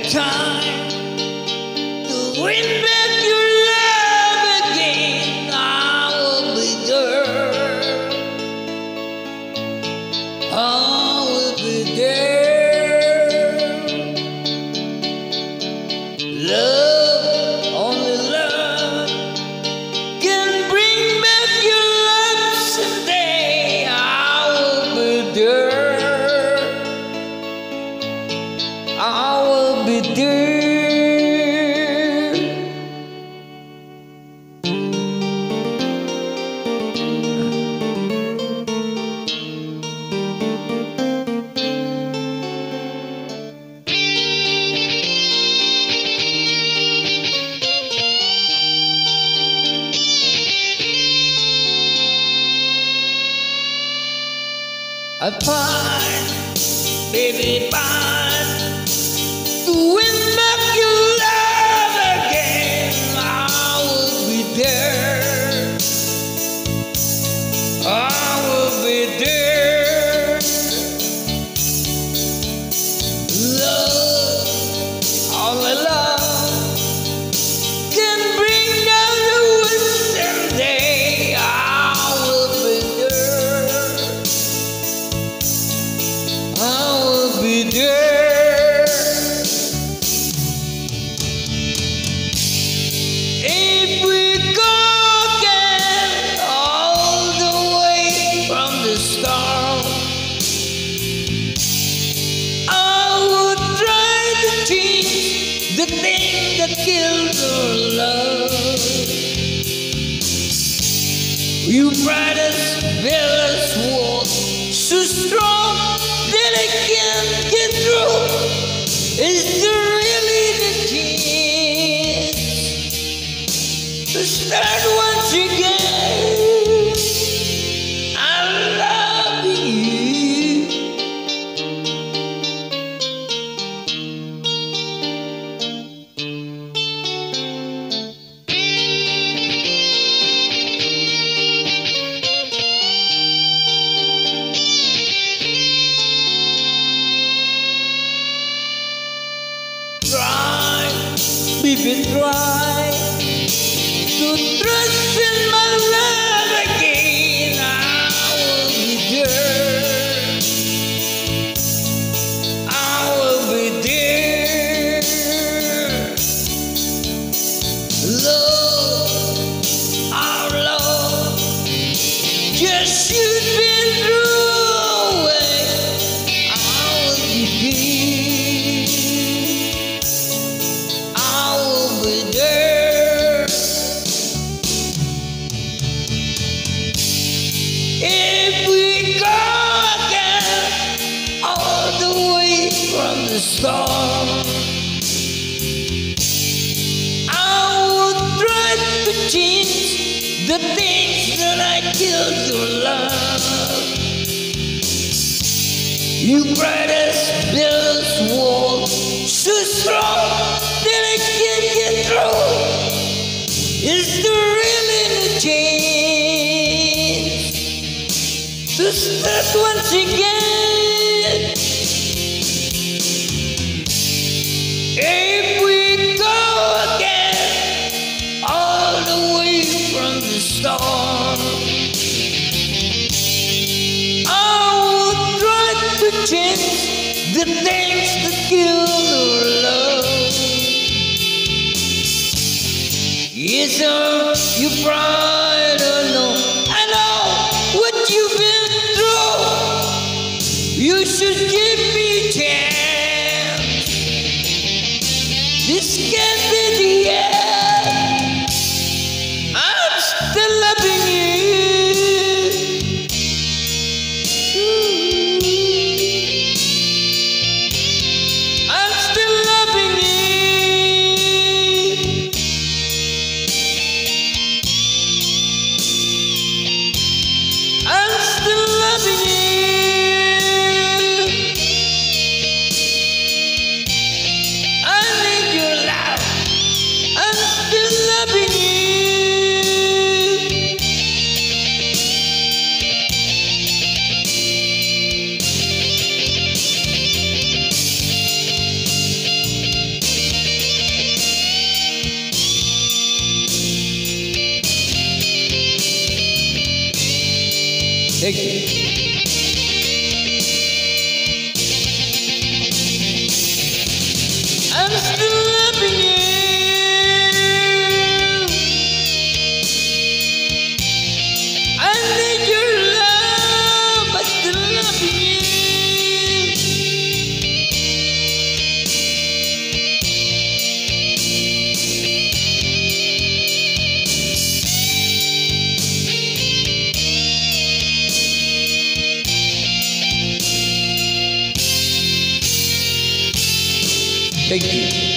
time to win back your love again, I will be there. I will be there. Love, only love can bring back your love someday. I will be there. I will be there. I find, baby, find to win back your love again. I will be there. I will be there. Love, only love can bring down the wind someday. I will be there. I will be there. If we go again all the way from the start, I would try to change the thing that killed our love. You brought us, built us walls so strong that I can't get through. Is there really the chance to start once again? I love you. Try, baby, try to trust in my love again. I will be there. I will be there. Love, our love, just should be through away. I will be there. I will be there. If we go again all the way from the start, I would try to change the things that I killed your love. You brought us, built us walls so strong that I can't get through. Is there really a chance to start once again? If we go again all the way from the start, I would try to change the things that kill our love. Yes, sir, you pride or no, I know what you've been through. You should give me a chance. This can't be the end. I'm still loving you. I'm still loving you. Thank you. I'm still loving you. I need your love. I'm still loving you. Thank you.